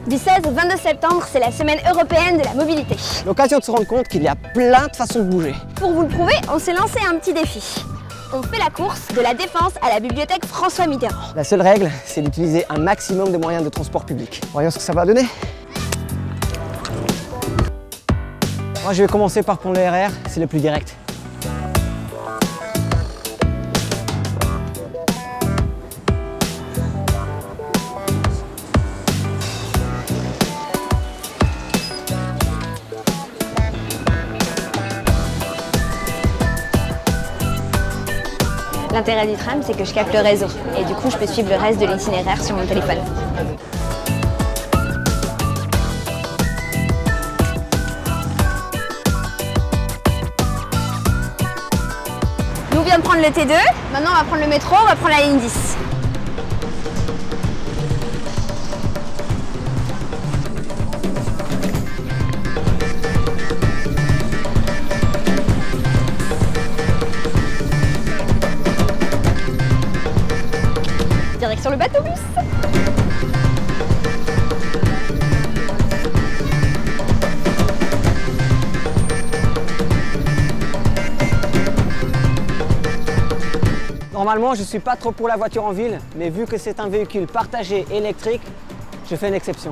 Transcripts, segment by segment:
Du 16 au 22 septembre, c'est la semaine européenne de la mobilité. L'occasion de se rendre compte qu'il y a plein de façons de bouger. Pour vous le prouver, on s'est lancé un petit défi. On fait la course de la Défense à la bibliothèque François Mitterrand. La seule règle, c'est d'utiliser un maximum de moyens de transport public. Voyons ce que ça va donner. Moi, je vais commencer par prendre le RER, c'est le plus direct. L'intérêt du tram, c'est que je capte le réseau et du coup, je peux suivre le reste de l'itinéraire sur mon téléphone. Nous, on vient de prendre le T2. Maintenant, on va prendre le métro, on va prendre la ligne 10. Direction le bateau-bus. Normalement, je ne suis pas trop pour la voiture en ville, mais vu que c'est un véhicule partagé électrique, je fais une exception.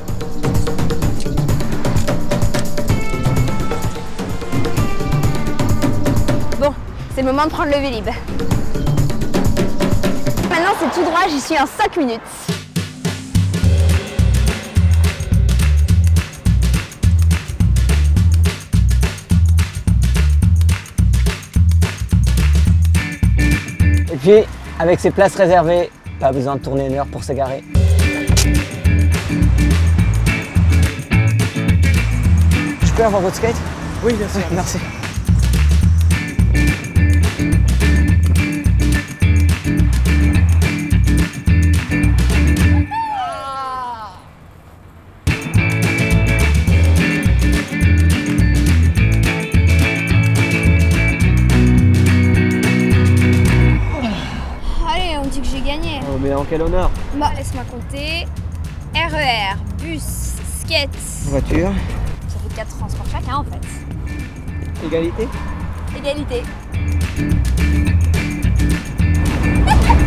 Bon, c'est le moment de prendre le Vélib. Maintenant, c'est tout droit, j'y suis en 5 minutes. Et puis, avec ces places réservées, pas besoin de tourner 1 heure pour se garer. Je peux avoir votre skate? Oui, bien sûr. Merci. Allez, on dit que j'ai gagné. Oh, mais en quel honneur? Bah, laisse-moi compter. RER, bus, skate. Voiture. Ça fait 4 transports chacun en fait. Égalité? Égalité.